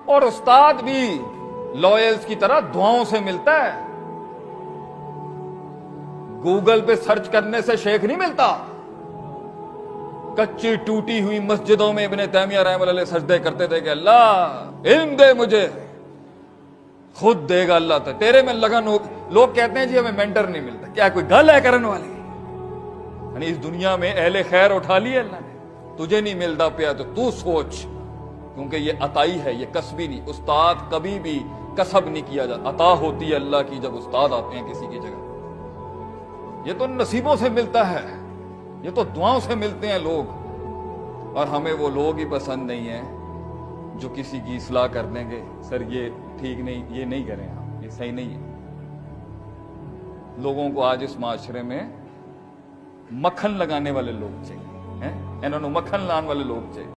और उस्ताद भी लॉयल्स की तरह दुआओं से मिलता है। गूगल पे सर्च करने से शेख नहीं मिलता। कच्ची टूटी हुई मस्जिदों में इब्ने तैमिया रहमतुल्लाह अलैह सजदे करते थे कि अल्लाह इल्म दे मुझे, खुद देगा अल्लाह। तो तेरे में लगन हो। लोग कहते हैं जी हमें मेंटर नहीं मिलता। क्या कोई गल है करने वाली? यानी इस दुनिया में अहले खैर उठा ली अल्लाह ने। तुझे नहीं मिलता पिया तो तू सोच, क्योंकि ये अताई है, ये कसबी नहीं। उस्ताद कभी भी कसब नहीं किया जाता। अता होती है अल्लाह की जब उस्ताद आते हैं किसी की जगह। ये तो नसीबों से मिलता है, ये तो दुआओं से मिलते हैं लोग। और हमें वो लोग ही पसंद नहीं है जो किसी की इस्लाह कर देंगे, सर ये ठीक नहीं, ये नहीं करें आप, ये सही नहीं है। लोगों को आज इस माशरे में मक्खन लगाने वाले लोग चाहिए हैं, इन्होंने मक्खन लाने वाले लोग चाहिए।